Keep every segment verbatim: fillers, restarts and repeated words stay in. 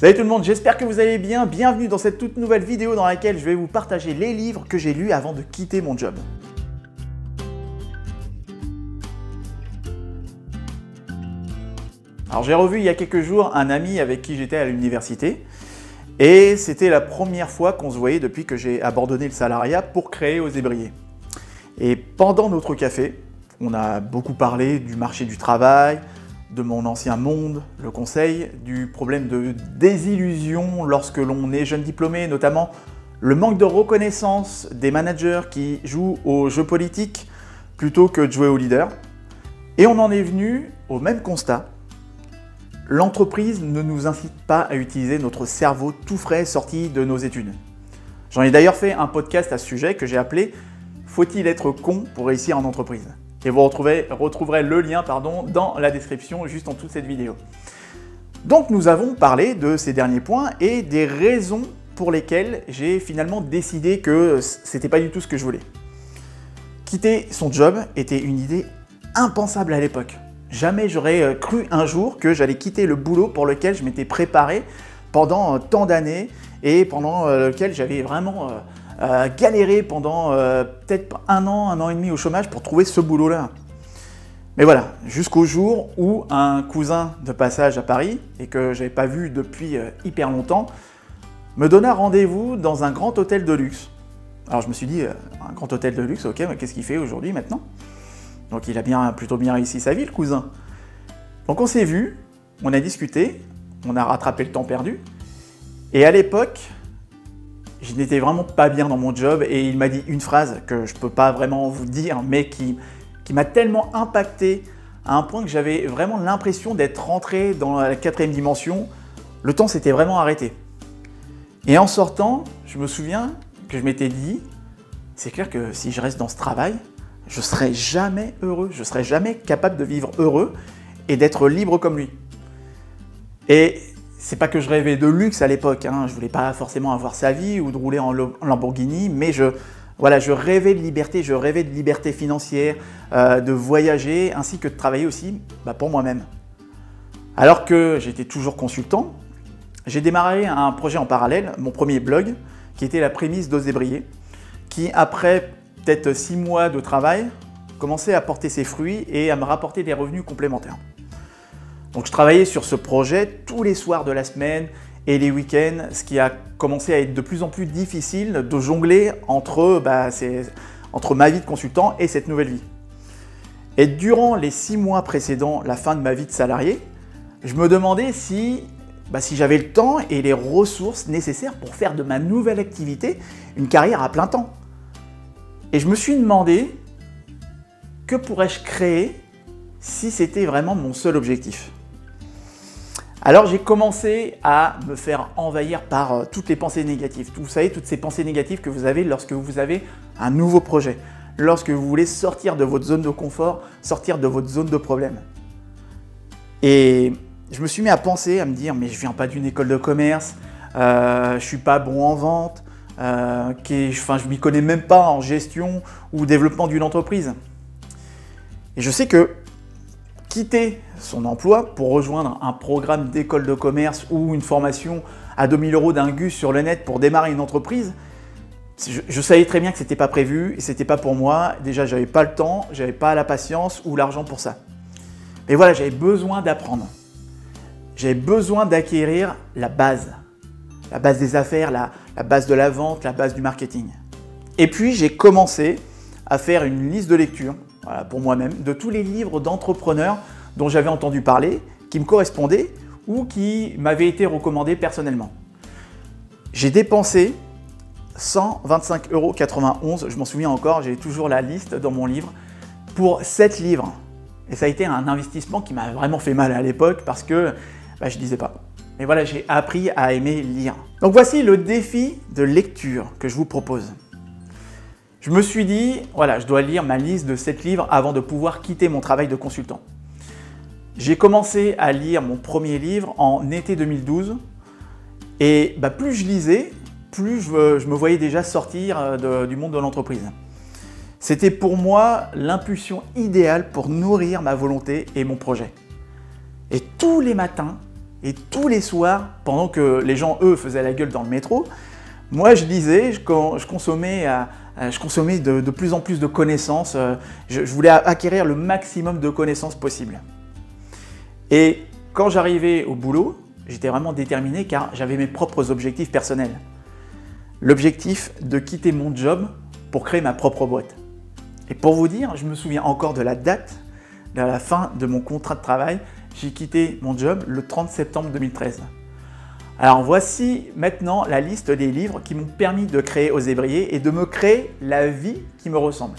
Salut tout le monde, j'espère que vous allez bien. Bienvenue dans cette toute nouvelle vidéo dans laquelle je vais vous partager les livres que j'ai lus avant de quitter mon job. Alors j'ai revu il y a quelques jours un ami avec qui j'étais à l'université et c'était la première fois qu'on se voyait depuis que j'ai abandonné le salariat pour créer Osébrié. Et pendant notre café, on a beaucoup parlé du marché du travail, de mon ancien monde, le conseil, du problème de désillusion lorsque l'on est jeune diplômé, notamment le manque de reconnaissance des managers qui jouent au jeu politique plutôt que de jouer au leader. Et on en est venu au même constat. L'entreprise ne nous incite pas à utiliser notre cerveau tout frais sorti de nos études. J'en ai d'ailleurs fait un podcast à ce sujet que j'ai appelé « Faut-il être con pour réussir en entreprise ?» Et vous retrouverez, retrouverez le lien pardon, dans la description juste en dessous de cette vidéo. Donc nous avons parlé de ces derniers points et des raisons pour lesquelles j'ai finalement décidé que c'était pas du tout ce que je voulais. Quitter son job était une idée impensable à l'époque. Jamais j'aurais cru un jour que j'allais quitter le boulot pour lequel je m'étais préparé pendant tant d'années et pendant lequel j'avais vraiment euh, galéré pendant euh, peut-être un an, un an et demi au chômage pour trouver ce boulot-là. Mais voilà, jusqu'au jour où un cousin de passage à Paris, et que je n'avais pas vu depuis euh, hyper longtemps, me donna rendez-vous dans un grand hôtel de luxe. Alors je me suis dit, euh, un grand hôtel de luxe, ok, mais qu'est-ce qu'il fait aujourd'hui maintenant ? Donc il a bien, plutôt bien réussi sa vie, le cousin. Donc on s'est vu, on a discuté, on a rattrapé le temps perdu. Et à l'époque, je n'étais vraiment pas bien dans mon job et il m'a dit une phrase que je ne peux pas vraiment vous dire, mais qui, qui m'a tellement impacté à un point que j'avais vraiment l'impression d'être rentré dans la quatrième dimension. Le temps s'était vraiment arrêté. Et en sortant, je me souviens que je m'étais dit, c'est clair que si je reste dans ce travail, je ne serai jamais heureux, je ne serai jamais capable de vivre heureux et d'être libre comme lui. Et c'est pas que je rêvais de luxe à l'époque, hein, je voulais pas forcément avoir sa vie ou de rouler en Lamborghini, mais je, voilà, je rêvais de liberté, je rêvais de liberté financière, euh, de voyager, ainsi que de travailler aussi bah, pour moi-même. Alors que j'étais toujours consultant, j'ai démarré un projet en parallèle, mon premier blog, qui était la prémisse d'Osébrié, qui après peut-être six mois de travail, commençait à porter ses fruits et à me rapporter des revenus complémentaires. Donc je travaillais sur ce projet tous les soirs de la semaine et les week-ends, ce qui a commencé à être de plus en plus difficile de jongler entre, bah, entre ma vie de consultant et cette nouvelle vie. Et durant les six mois précédant la fin de ma vie de salarié, je me demandais si, bah, si j'avais le temps et les ressources nécessaires pour faire de ma nouvelle activité une carrière à plein temps. Et je me suis demandé, que pourrais-je créer si c'était vraiment mon seul objectif ? Alors j'ai commencé à me faire envahir par euh, toutes les pensées négatives. Vous savez, toutes ces pensées négatives que vous avez lorsque vous avez un nouveau projet, lorsque vous voulez sortir de votre zone de confort, sortir de votre zone de problème. Et je me suis mis à penser, à me dire, mais je viens pas d'une école de commerce, euh, je suis pas bon en vente, euh, qui, enfin, je m'y connais même pas en gestion ou développement d'une entreprise. Et je sais que quitter son emploi pour rejoindre un programme d'école de commerce ou une formation à deux mille euros d'un Gus sur le net pour démarrer une entreprise, je, je savais très bien que ce n'était pas prévu et ce n'était pas pour moi. Déjà, je n'avais pas le temps, je n'avais pas la patience ou l'argent pour ça. Mais voilà, j'avais besoin d'apprendre. J'avais besoin d'acquérir la base. La base des affaires, la, la base de la vente, la base du marketing. Et puis, j'ai commencé à faire une liste de lecture, voilà, pour moi-même, de tous les livres d'entrepreneurs dont j'avais entendu parler, qui me correspondaient ou qui m'avaient été recommandés personnellement. J'ai dépensé cent vingt-cinq euros quatre-vingt-onze, je m'en souviens encore, j'ai toujours la liste dans mon livre, pour sept livres. Et ça a été un investissement qui m'a vraiment fait mal à l'époque parce que bah, je ne lisais pas. Mais voilà, j'ai appris à aimer lire. Donc voici le défi de lecture que je vous propose. Je me suis dit, voilà, je dois lire ma liste de sept livres avant de pouvoir quitter mon travail de consultant. J'ai commencé à lire mon premier livre en été deux mille douze et bah, plus je lisais, plus je, je me voyais déjà sortir de, du monde de l'entreprise. C'était pour moi l'impulsion idéale pour nourrir ma volonté et mon projet. Et tous les matins, Et tous les soirs, pendant que les gens, eux, faisaient la gueule dans le métro, moi, je lisais, je, je consommais, je consommais de, de plus en plus de connaissances. Je, je voulais acquérir le maximum de connaissances possible. Et quand j'arrivais au boulot, j'étais vraiment déterminé car j'avais mes propres objectifs personnels. L'objectif de quitter mon job pour créer ma propre boîte. Et pour vous dire, je me souviens encore de la date, de la fin de mon contrat de travail. J'ai quitté mon job le trente septembre deux mille treize. Alors voici maintenant la liste des livres qui m'ont permis de créer Osébrier et de me créer la vie qui me ressemble.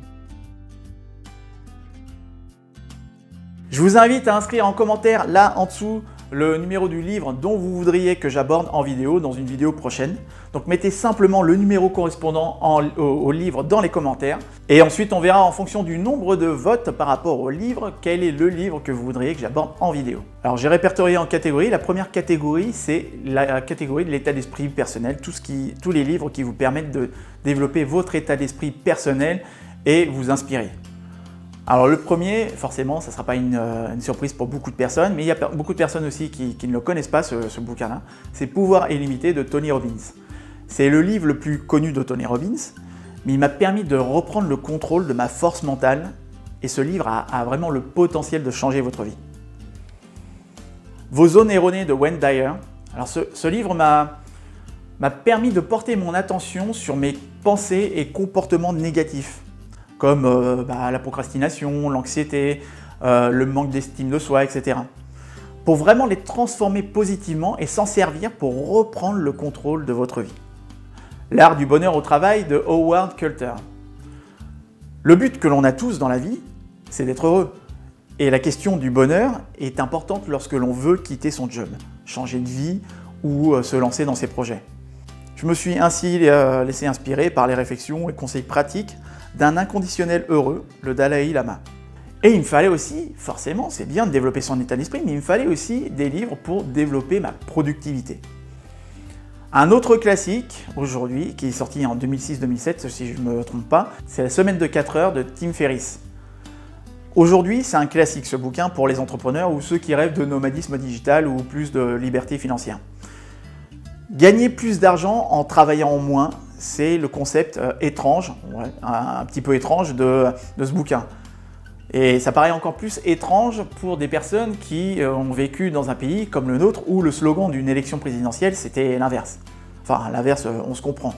Je vous invite à inscrire en commentaire là en dessous le numéro du livre dont vous voudriez que j'aborde en vidéo, dans une vidéo prochaine. Donc mettez simplement le numéro correspondant en, au, au livre dans les commentaires. Et ensuite on verra en fonction du nombre de votes par rapport au livre, quel est le livre que vous voudriez que j'aborde en vidéo. Alors j'ai répertorié en catégories. La première catégorie, c'est la catégorie de l'état d'esprit personnel. Tout ce qui, tous les livres qui vous permettent de développer votre état d'esprit personnel et vous inspirer. Alors le premier, forcément, ça ne sera pas une, euh, une surprise pour beaucoup de personnes, mais il y a beaucoup de personnes aussi qui, qui ne le connaissent pas, ce, ce bouquin-là. C'est Pouvoir illimité de Tony Robbins. C'est le livre le plus connu de Tony Robbins, mais il m'a permis de reprendre le contrôle de ma force mentale et ce livre a, a vraiment le potentiel de changer votre vie. Vos zones erronées de Wayne Dyer. Alors ce, ce livre m'a m'a permis de porter mon attention sur mes pensées et comportements négatifs, comme euh, bah, la procrastination, l'anxiété, euh, le manque d'estime de soi, et cetera. Pour vraiment les transformer positivement et s'en servir pour reprendre le contrôle de votre vie. L'art du bonheur au travail de Howard Coulter. Le but que l'on a tous dans la vie, c'est d'être heureux. Et la question du bonheur est importante lorsque l'on veut quitter son job, changer de vie ou euh, se lancer dans ses projets. Je me suis ainsi euh, laissé inspirer par les réflexions et conseils pratiques d'un inconditionnel heureux, le Dalai Lama. Et il me fallait aussi, forcément, c'est bien de développer son état d'esprit, mais il me fallait aussi des livres pour développer ma productivité. Un autre classique, aujourd'hui, qui est sorti en deux mille six deux mille sept, si je ne me trompe pas, c'est La semaine de quatre heures de Tim Ferriss. Aujourd'hui, c'est un classique ce bouquin pour les entrepreneurs ou ceux qui rêvent de nomadisme digital ou plus de liberté financière. Gagner plus d'argent en travaillant moins, c'est le concept euh, étrange, ouais, un, un petit peu étrange de, de ce bouquin. Et ça paraît encore plus étrange pour des personnes qui euh, ont vécu dans un pays comme le nôtre où le slogan d'une élection présidentielle, c'était l'inverse. Enfin, l'inverse, euh, on se comprend.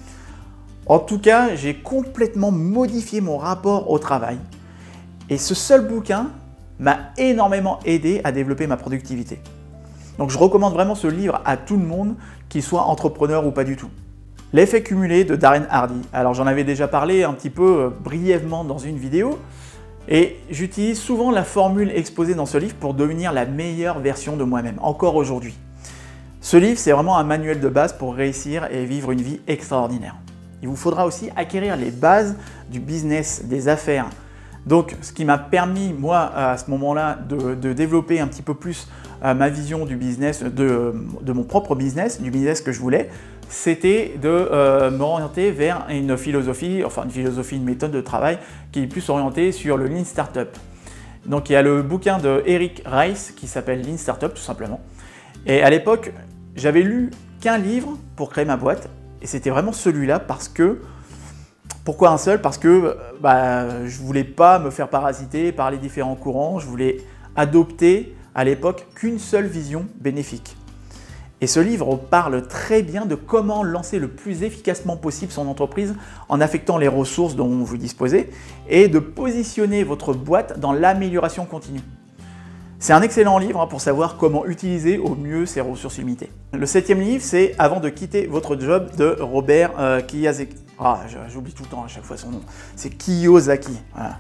En tout cas, j'ai complètement modifié mon rapport au travail. Et ce seul bouquin m'a énormément aidé à développer ma productivité. Donc je recommande vraiment ce livre à tout le monde, qu'il soit entrepreneur ou pas du tout. L'effet cumulé de Darren Hardy. Alors j'en avais déjà parlé un petit peu euh, brièvement dans une vidéo et j'utilise souvent la formule exposée dans ce livre pour devenir la meilleure version de moi-même, encore aujourd'hui. Ce livre, c'est vraiment un manuel de base pour réussir et vivre une vie extraordinaire. Il vous faudra aussi acquérir les bases du business, des affaires. Donc ce qui m'a permis, moi, à ce moment-là, de, de développer un petit peu plus euh, ma vision du business, de, de mon propre business, du business que je voulais, c'était de euh, m'orienter vers une philosophie, enfin une philosophie, une méthode de travail qui est plus orientée sur le Lean Startup. Donc il y a le bouquin de Eric Rice qui s'appelle Lean Startup tout simplement. Et à l'époque, j'avais lu qu'un livre pour créer ma boîte et c'était vraiment celui-là parce que pourquoi un seul? Parce que bah, je ne voulais pas me faire parasiter par les différents courants, je voulais adopter à l'époque qu'une seule vision bénéfique. Et ce livre parle très bien de comment lancer le plus efficacement possible son entreprise en affectant les ressources dont vous disposez et de positionner votre boîte dans l'amélioration continue. C'est un excellent livre pour savoir comment utiliser au mieux ses ressources limitées. Le septième livre, c'est Avant de quitter votre job de Robert euh, Kiyosaki. Ah, j'oublie tout le temps à chaque fois son nom. C'est Kiyosaki. Voilà.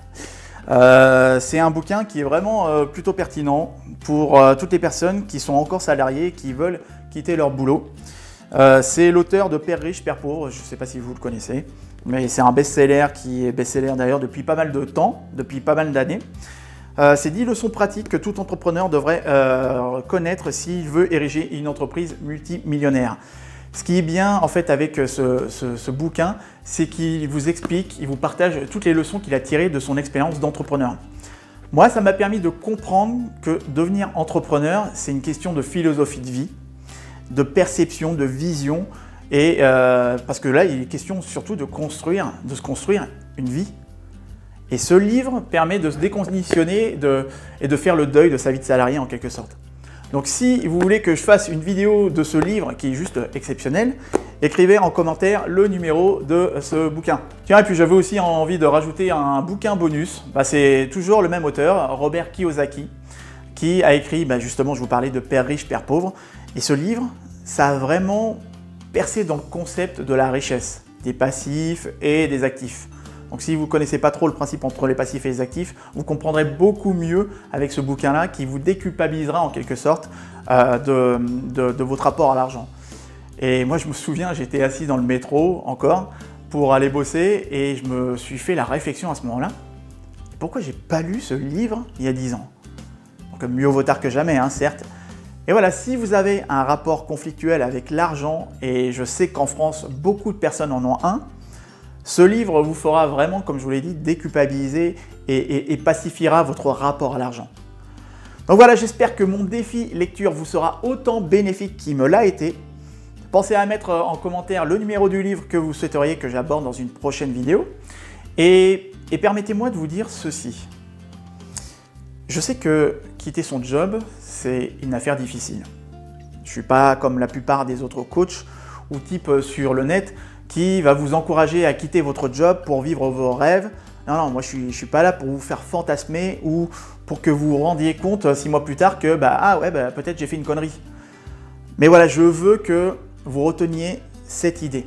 Euh, c'est un bouquin qui est vraiment euh, plutôt pertinent pour euh, toutes les personnes qui sont encore salariées, qui veulent quitter leur boulot. Euh, c'est l'auteur de Père riche, Père pauvre, je ne sais pas si vous le connaissez, mais c'est un best-seller qui est best-seller d'ailleurs depuis pas mal de temps, depuis pas mal d'années. Euh, c'est dix leçons pratiques que tout entrepreneur devrait euh, connaître s'il veut ériger une entreprise multimillionnaire. Ce qui est bien en fait avec ce, ce, ce bouquin, c'est qu'il vous explique, il vous partage toutes les leçons qu'il a tirées de son expérience d'entrepreneur. Moi, ça m'a permis de comprendre que devenir entrepreneur, c'est une question de philosophie de vie, de perception, de vision, et euh, parce que là, il est question surtout de construire, de se construire une vie. Et ce livre permet de se déconditionner de, et de faire le deuil de sa vie de salarié en quelque sorte. Donc si vous voulez que je fasse une vidéo de ce livre qui est juste exceptionnel, écrivez en commentaire le numéro de ce bouquin. Tiens, et puis j'avais aussi envie de rajouter un bouquin bonus. Bah, c'est toujours le même auteur, Robert Kiyosaki, qui a écrit, bah, justement, je vous parlais de Père riche, Père pauvre. Et ce livre, ça a vraiment percé dans le concept de la richesse, des passifs et des actifs. Donc si vous ne connaissez pas trop le principe entre les passifs et les actifs, vous comprendrez beaucoup mieux avec ce bouquin-là qui vous déculpabilisera en quelque sorte euh, de, de, de votre rapport à l'argent. Et moi je me souviens, j'étais assis dans le métro encore pour aller bosser et je me suis fait la réflexion à ce moment-là. Pourquoi j'ai pas lu ce livre il y a dix ans? Donc mieux vaut tard que jamais, hein, certes. Et voilà, si vous avez un rapport conflictuel avec l'argent, et je sais qu'en France, beaucoup de personnes en ont un, ce livre vous fera vraiment, comme je vous l'ai dit, déculpabiliser et, et, et pacifiera votre rapport à l'argent. Donc voilà, j'espère que mon défi lecture vous sera autant bénéfique qu'il me l'a été. Pensez à mettre en commentaire le numéro du livre que vous souhaiteriez que j'aborde dans une prochaine vidéo. Et, et permettez-moi de vous dire ceci. Je sais que quitter son job, c'est une affaire difficile. Je ne suis pas comme la plupart des autres coachs ou types sur le net qui va vous encourager à quitter votre job pour vivre vos rêves. Non, non, moi je ne suis, je suis pas là pour vous faire fantasmer ou pour que vous vous rendiez compte six mois plus tard que bah, ah ouais, bah, peut-être j'ai fait une connerie. Mais voilà, je veux que vous reteniez cette idée.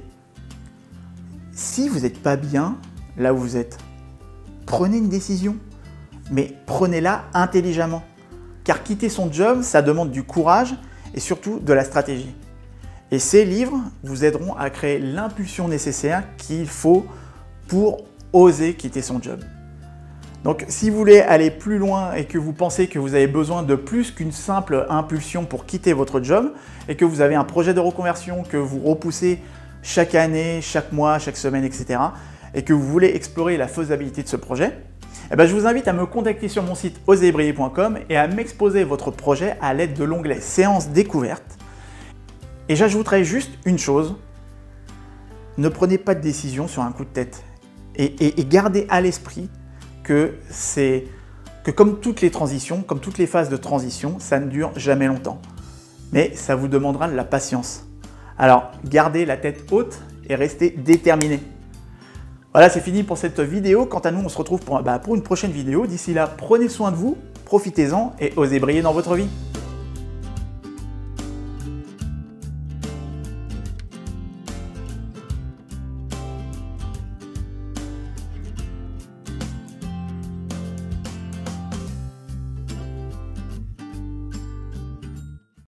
Si vous n'êtes pas bien là où vous êtes, prenez une décision, mais prenez-la intelligemment. Car quitter son job, ça demande du courage et surtout de la stratégie. Et ces livres vous aideront à créer l'impulsion nécessaire qu'il faut pour oser quitter son job. Donc si vous voulez aller plus loin et que vous pensez que vous avez besoin de plus qu'une simple impulsion pour quitter votre job et que vous avez un projet de reconversion que vous repoussez chaque année, chaque mois, chaque semaine, et cetera et que vous voulez explorer la faisabilité de ce projet, eh bien, je vous invite à me contacter sur mon site oser briller point com et à m'exposer votre projet à l'aide de l'onglet Séance découverte. Et j'ajouterai juste une chose, ne prenez pas de décision sur un coup de tête et, et, et gardez à l'esprit que, que comme toutes les transitions, comme toutes les phases de transition, ça ne dure jamais longtemps. Mais ça vous demandera de la patience. Alors gardez la tête haute et restez déterminé. Voilà, c'est fini pour cette vidéo. Quant à nous, on se retrouve pour, bah, pour une prochaine vidéo. D'ici là, prenez soin de vous, profitez-en et osez briller dans votre vie.